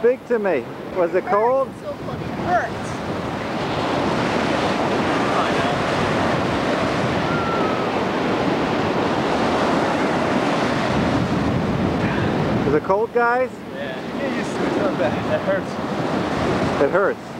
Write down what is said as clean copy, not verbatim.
Speak to me. Was it cold? So cold. It hurts. Is it cold, guys? Yeah, you get used to it. It's not bad. It hurts. It hurts.